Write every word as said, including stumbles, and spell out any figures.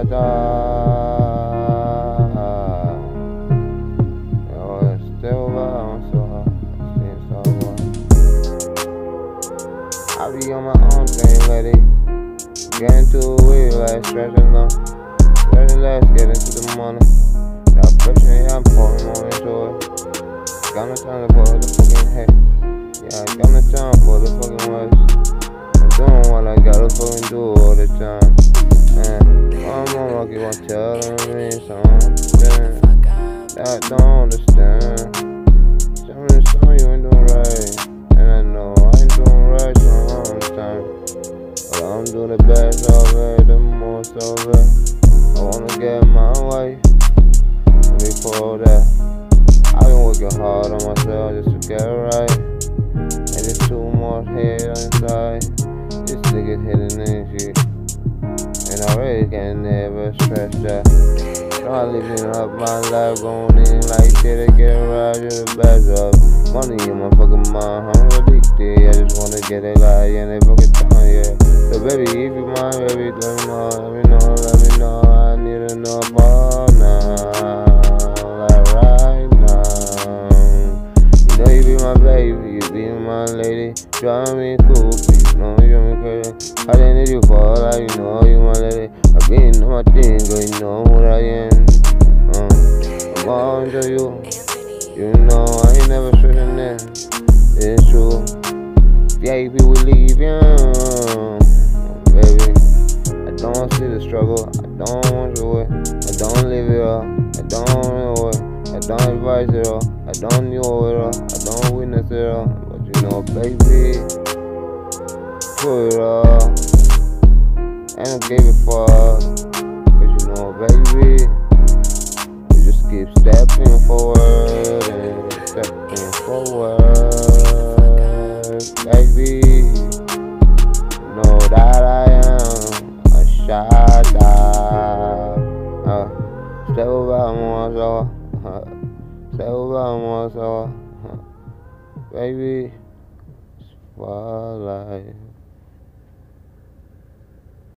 da. Yo, it's still about so hard. S T M STARBOY. I be on my own thing, lady. Get into it with you like stretching long. Stretching less, get into the morning. Now pressure, yeah, I'm pouring more into it. Got no time to pour the fucking hate. Yeah, I got no time for the fucking waste. I'm doing what I gotta fucking do all the time. Man, my mama keep on telling me something that I don't understand. Tell me something you ain't doing right, and I know I ain't doing right sometimes. But I'm doing the best of it, the most of it. I wanna get my way. And before that, I've been working hard on myself just to get it right. And there's too much hate inside. This nigga's hitting in shit. And I really can never stress that. So I'm living up my life, going in like shit to get it right, you're the best of. Money in my fucking mind, I'm addicted. I just wanna get it like and they fucking time, yeah. So baby, if you mind, baby, let me know, let me know, let me know. I need to know about now, like right now. You know you be my baby, you be my lady. Driving me cool, but you know you drive me crazy. I didn't need you for like you know you my lady. I been on my thing, girl, you know what I am. Uh, I'm all into you. You know I ain't never stressing that. It's true. V I P we leave you, baby. I don't see the struggle. I don't want you away. I don't live it all. I don't know it. I don't advise it all. I don't know it all. I don't witness it all. But you know, baby, put it all. I don't give a fuck. Cause you know, baby, we just keep stepping forward and stepping forward, baby. You know that I am a shot out. Uh, step over more so. Step over more so. Baby, spotlight.